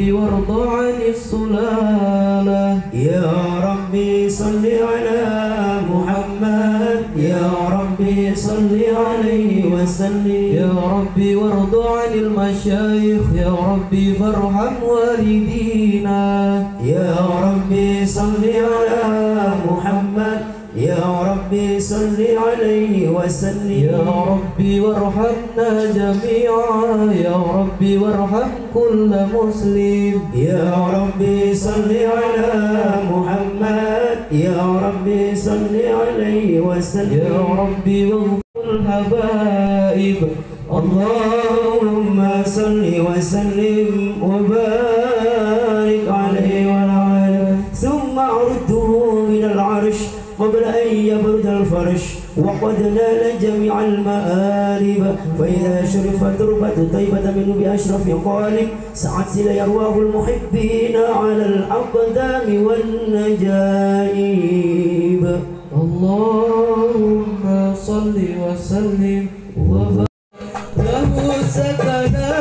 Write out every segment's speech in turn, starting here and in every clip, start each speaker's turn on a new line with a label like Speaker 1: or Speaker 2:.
Speaker 1: ربي وارض عن السلالة.
Speaker 2: يا ربي صل على محمد، يا ربي صل عليه وسلم.
Speaker 1: يا ربي وارض عن المشايخ، يا ربي فارحم والدينا.
Speaker 2: يا ربي صل على محمد، يا ربي صل عليه وسلم.
Speaker 1: يا ربي وارحمنا جميعا، يا ربي وارحم كل مسلم.
Speaker 2: يا ربي صل على محمد، يا ربي صل عليه وسلم.
Speaker 1: يا ربي واغفر الحبائب.
Speaker 2: اللهم صل وسلم وبارك عليه وعلى آله، ثم عرضه من العرش قبل أن يبرد الفرش، وقد نال جميع المآرب. فإذا شرف تربة طيبة منه بأشرف قالب، سعت سلي أرواح المحبين على الأقدام والنجائب.
Speaker 1: اللهم صل وسلم وبارك له سكنا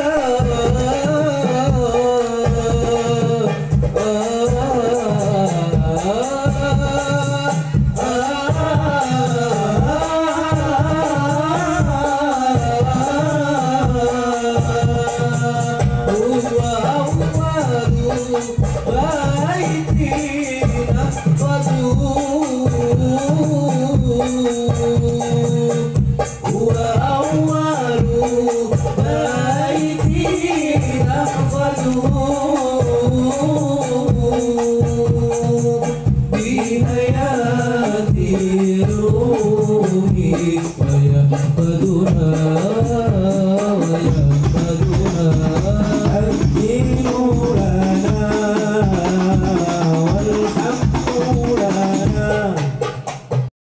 Speaker 1: وأول بيتنا